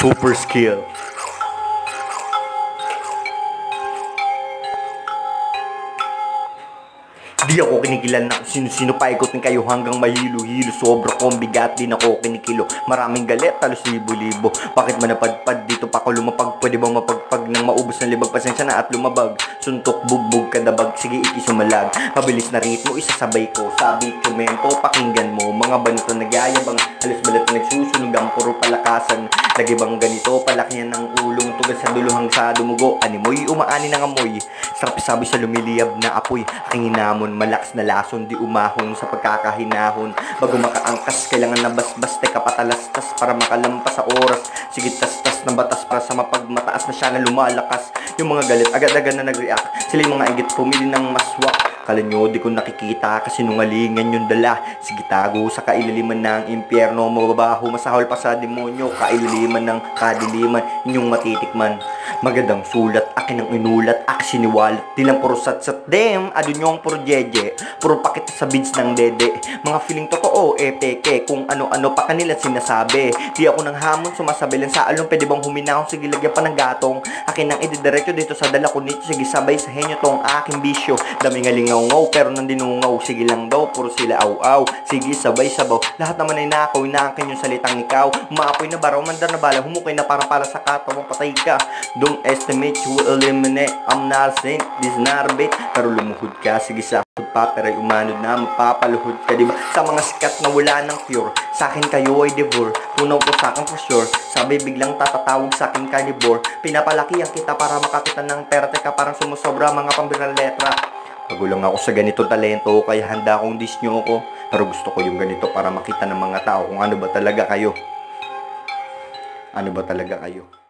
Super skill. Di ako kinikilan na sino-sino, paikotin kayo hanggang mahilo-hilo. Sobra kong bigat, di na ako kinikilo. Maraming galit, talos libo-libo. Bakit manapadpad dito pa ako lumapag? Pwede bang mapagpag nang maubos ng libag? Pasensya na at lumabag. Suntok, bugbog, kadabag, sige ikisumalag. Mabilis na ritmo, isasabay ko. Sabi, komento, pakinggan mo. Mga banito nagyayabang, halos balat na nagsusunugang, puro palakasan. Lagi bang ganito, palakihan ng ulong, tugas sa duluhang sa dumugo. Animoy, umaani ng amoy. Sarap sabi sa lumiliyab na apoy. Aking hinamon, malakas na lason, di umahon sa pagkakahinahon. Bago makaangkas, kailangan na basbas, teka patalastas para makalampas sa oras. Sige tas-tas ng batas para sa mapagmataas na siya na lumalakas. Yung mga galit, agad-agad na nag-react. Sila yung mga igit, pumili ng maswak. Kala nyo di ko nakikita kasi nungalingan yung dala. Sige tago sa kailaliman ng impyerno, mababaho, masahol pa sa demonyo. Kailaliman ng kadiliman, inyong matitikman. Magandang sulat, akin ang inulat, akin siniwalat. Di lang puro sat-sat, dem, adun nyo ang puro jeje. Puro pakita sa beads ng dede. Mga feeling totoo, peke, kung ano-ano pa kanila sinasabi. Di ako nang hamon, sumasabi lang sa along. Pwede bang huminahon, sige lagyan pa ng gatong. Akin ang ididiretso dito sa dala ko nito. Sige sabay sa henyo tong aking bisyo. Dami nga lingaw-ngaw, pero nandinungaw. Sige lang daw, puro sila aw-aw. Sige sabay sabaw, lahat naman ay nakaw. Inaakin yung salitang ikaw. Umaapoy na baraw, mandar na bala. Humukay na para sa katawang patay ka. Don't estimate, you will eliminate. I'm not a saint, this is not a bait. Pero lumuhod ka, sige sa pa, pero umanod na, mapapaluhod ka, diba? Sa mga sikat na wala ng cure, sa akin kayo ay devore. Tunaw po sa akin for sure, sabi biglang tatatawag sa akin carnivore. Pinapalakihan kita para makakita ng pera, teka parang sumusobra mga pambirang letra. Bago lang ako sa ganitong talento, kaya handa akong diss nyo ako. Pero gusto ko yung ganito para makita ng mga tao kung ano ba talaga kayo. Ano ba talaga kayo?